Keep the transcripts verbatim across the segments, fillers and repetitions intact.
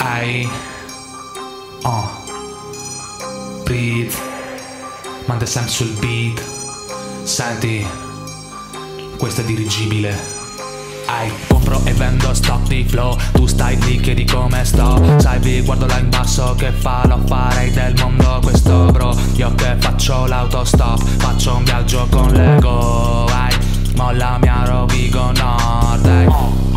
Ehi, oh, breathe, manda sempre sul beat. Senti, questo è dirigibile. Ehi, compro e vendo stock di flow. Tu stai lì, chiedi come sto. Sai, vi guardo là in basso che fa, lo farei del mondo questo bro. Io che faccio l'autostop, faccio un viaggio con l'ego. Ehi, molla mia Rovigo Nord. Ehi,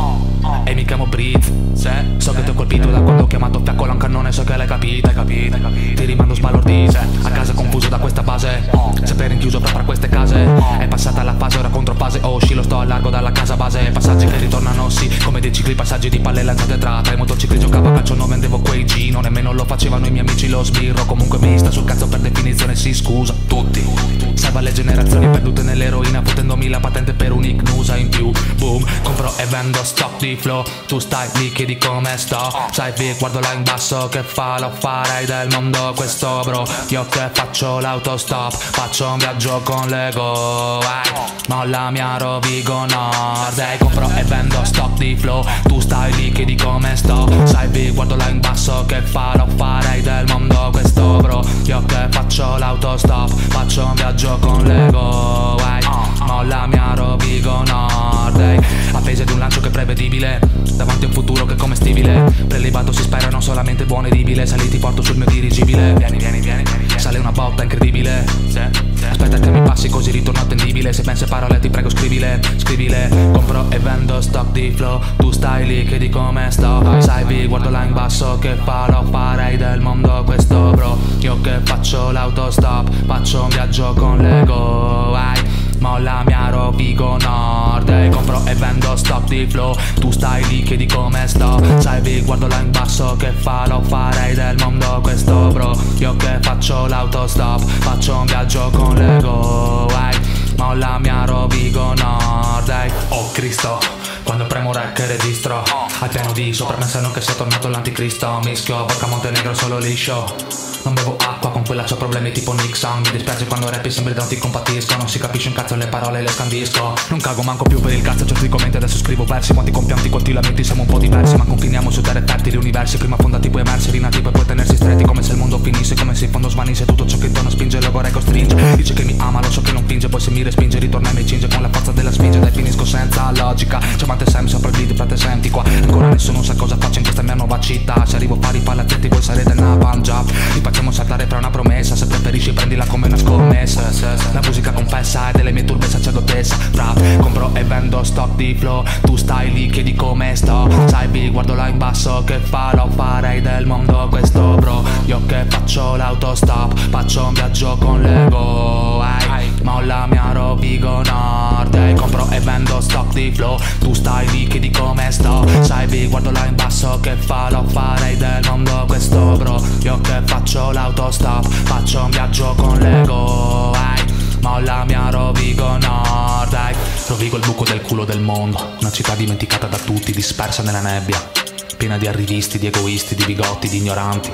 e mi chiamo Breathe. Se so che ti ho colpito da quando ho chiamato fiaccola un cannone. So che l'hai capita, hai capito, hai capito. Ti rimando sbalordito, a casa confuso da questa base. Sempre rinchiuso fra queste case. È passata la fase, ora controfase. Oh, uscilo, sto a largo dalla casa base. Passaggi che ritornano, sì, come dei cicli. Passaggi di palle lanciate tra Tra i motocicli giocavo a calcio, non vendevo quei G. Non nemmeno lo facevano i miei amici, lo sbirro. Comunque mi sta sul cazzo per definizione, si scusa. Tutti, salva le generazioni perdute nell'eroina, fottendomi la patente per un'icnusa in più. Boom, compro e vendo stock di flow. Tu stai lì, chiedi come sto. Sai, vi guardo là in basso che fa, lo farei del mondo questo bro. Io che faccio l'autostop, faccio un viaggio con l'ego. Molla mia Rovigo Nord. Ehi, compro e vendo stock di flow. Tu stai lì, chiedi come sto. Sai, vi guardo là in basso che fa, lo farei del mondo questo bro. Io che faccio l'autostop, faccio un viaggio con l'ego. Molla mia Rovigo Nord. Ehi, appese di un lancio che è prevedibile, davanti a un futuro che è commestibile. Prelibato si spera non solamente buono edibile. Sali, ti porto sul mio dirigibile. Vieni, vieni, vieni, vieni, vieni. Sale una botta incredibile. Sì, sì. Aspetta che mi passi così ritorno attendibile. Se pensi parole ti prego scrivile, scrivile. Compro e vendo stock di flow. Tu stai lì, chiedi come sto. Sai, vi guardo là in basso che fa, lo farei del mondo questo bro. Io che faccio l'autostop, faccio un viaggio con l'ego. Molla mia Rovigo Nord. Ehi, compro e vendo stock di flow. Tu stai lì, chiedi come sto. Sai, vi guardo là in basso che fa, lo farei del mondo questo bro. Io che faccio l'autostop, faccio un viaggio con l'ego. Molla mia Rovigo Nord. Ehi, oh Cristo, quando premo rec e registro, al piano di sopra pensano che sia tornato l'anticristo. Mischio vodka Montenegro solo liscio. Non bevo acqua, con quella c'ho problemi tipo Nixon. Mi dispiace quando rappi sembri da non ti compatisco. Non si capisce un cazzo, le parole le scandisco. Non cago manco più per il cazzo, certi commenti, adesso scrivo versi. Quanti compianti, quanti lamenti, siamo un po' diversi, ma confiniamo su terre fertili universi. Prima fondati, poi emersi, rinati, poi puoi tenersi stretti. Come se il mondo finisse, come se in fondo svanisse. Tutto ciò che intorno spinge, lo vorrei costringe. Dice che mi ama, lo so che non finge. Poi se mi respinge, ritorna e mi cinge con la forza della spinge. Dai, finisco senza logica. C'è Mante Sam sopra il beat, frate senti qua. Ancora nessuno sa cosa faccio in questa mia nuova città. Se arrivo a fare i palazzetti, voi sarete una Punjab. Li facciamo saltare fra una promessa. Se preferisci prendila come una scommessa. La musica confessa è delle mie turbe sacerdotessa. Rap, compro e vendo stock di flow. Tu stai lì, chiedi come sto. Sai, vi guardo là in basso che fa, lo farei del mondo questo bro. Io che faccio l'autostop, faccio un viaggio con l'ego. Molla mia Rovigo Nord. Ehi, compro e vendo stock di flow. Tu stai lì, chiedi come sto. Sai, vi guardo là in basso che fa, lo farei del mondo questo bro. Io che faccio l'autostop, faccio un viaggio con l'ego. Molla mia Rovigo Nord. Ehi, Rovigo il buco del culo del mondo. Una città dimenticata da tutti, dispersa nella nebbia, piena di arrivisti, di egoisti, di bigotti, di ignoranti.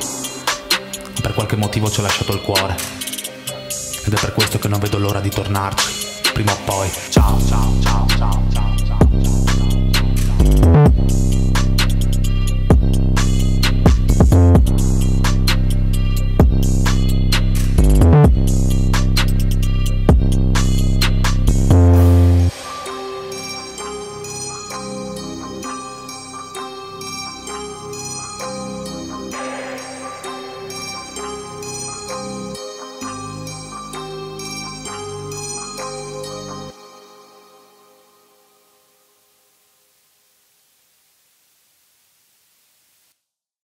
Per qualche motivo ci ho lasciato il cuore, ed è per questo che non vedo l'ora di tornarci, prima o poi. Ciao, ciao, ciao, ciao, ciao.